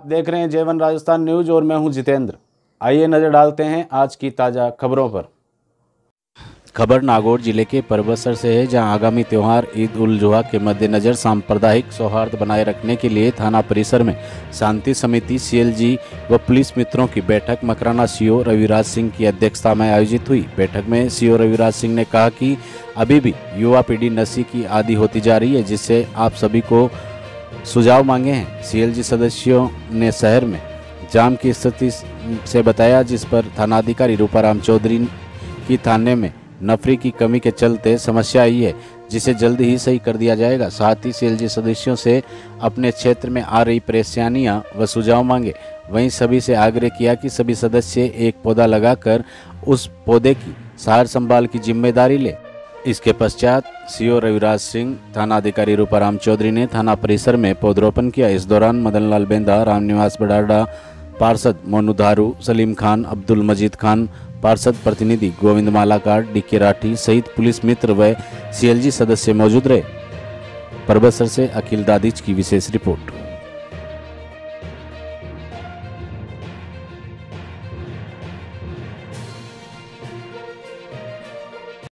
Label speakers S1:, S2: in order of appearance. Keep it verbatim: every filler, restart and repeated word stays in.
S1: देख रहे हैं जेवन राजस्थान न्यूज और मैं हूं जितेंद्र। आइए नजर डालते हैं आज की ताज़ा खबरों पर। खबर नागौर जिले के परबतसर से है, जहां आगामी त्यौहार ईद उल जुहा के मद्देनजर सांप्रदायिक सौहार्द बनाए रखने के लिए थाना परिसर में शांति समिति सीएलजी व पुलिस मित्रों की बैठक मकराना सीओ रविराज सिंह की अध्यक्षता में आयोजित हुई। बैठक में सीओ रविराज सिंह ने कहा कि अभी भी युवा पीढ़ी नशे की आदी होती जा रही है, जिससे आप सभी को सुझाव मांगे हैं। सीएलजी सदस्यों ने शहर में जाम की स्थिति से बताया, जिस पर थानाधिकारी रूपाराम चौधरी की थाने में नफरी की कमी के चलते समस्या आई है, जिसे जल्द ही सही कर दिया जाएगा। साथ ही सीएलजी सदस्यों से अपने क्षेत्र में आ रही परेशानियां व सुझाव मांगे। वहीं सभी से आग्रह किया कि सभी सदस्य एक पौधा लगाकर उस पौधे की सार संभाल की जिम्मेदारी ले। इसके पश्चात सीओ रविराज सिंह, थाना अधिकारी रूपाराम चौधरी ने थाना परिसर में पौधरोपण किया। इस दौरान मदन लाल बेंदा, रामनिवास बडाडा, पार्षद मोनू धारू, सलीम खान, अब्दुल मजीद खान, पार्षद प्रतिनिधि गोविंद मालाकार, डीके राठी सहित पुलिस मित्र व सीएलजी सदस्य मौजूद रहे। परबतसर से अखिल दादिच की विशेष रिपोर्ट।